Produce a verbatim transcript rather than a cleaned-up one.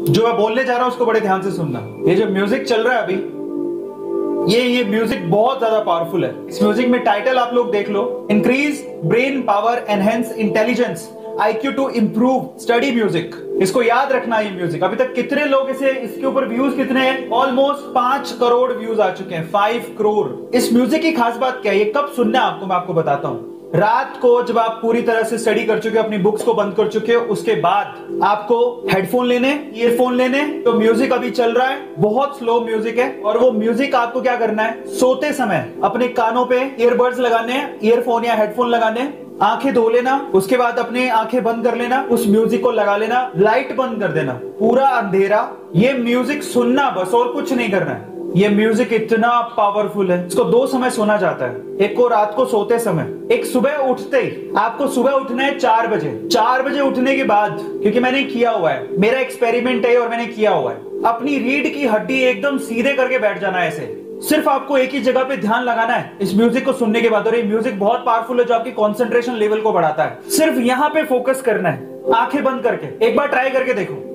जो मैं बोलने जा रहा हूं उसको बड़े ध्यान से सुनना। ये जो म्यूजिक चल रहा है अभी, ये ये म्यूजिक बहुत ज्यादा पावरफुल है। इस म्यूजिक में टाइटल आप लोग देख लो, increase brain power, enhance intelligence, IQ to improve study music. इसको याद रखना। ये म्यूजिक अभी तक कितने लोग इसे, इसके ऊपर व्यूज कितने हैं? ऑलमोस्ट पांच करोड़ व्यूज आ चुके हैं, फाइव करोड़। इस म्यूजिक की खास बात क्या है, ये कब सुनना है आपको, मैं आपको बताता हूं। रात को जब आप पूरी तरह से स्टडी कर चुके हो, अपनी बुक्स को बंद कर चुके हो, उसके बाद आपको हेडफोन लेने, ईयरफोन लेने। तो म्यूजिक अभी चल रहा है, बहुत स्लो म्यूजिक है, और वो म्यूजिक आपको क्या करना है, सोते समय अपने कानों पे ईयरबड्स लगाने हैं, ईयरफोन या हेडफोन लगाने, आंखें धो लेना, उसके बाद अपने आंखें बंद कर लेना, उस म्यूजिक को लगा लेना, लाइट बंद कर देना, पूरा अंधेरा, ये म्यूजिक सुनना बस, और कुछ नहीं करना है। ये म्यूजिक इतना पावरफुल है, इसको दो समय सुना जाता है। एक को रात को सोते समय, एक सुबह उठते ही। आपको सुबह उठना है चार बजे। चार बजे उठने के बाद, क्योंकि मैंने किया हुआ है, मेरा एक्सपेरिमेंट है और मैंने किया हुआ है, अपनी रीढ़ की हड्डी एकदम सीधे करके बैठ जाना है ऐसे। सिर्फ आपको एक ही जगह पे ध्यान लगाना है इस म्यूजिक को सुनने के बाद। और ये म्यूजिक बहुत पावरफुल है, जो आपकी कंसंट्रेशन लेवल को बढ़ाता है। सिर्फ यहाँ पे फोकस करना है, आंखें बंद करके। एक बार ट्राई करके देखो।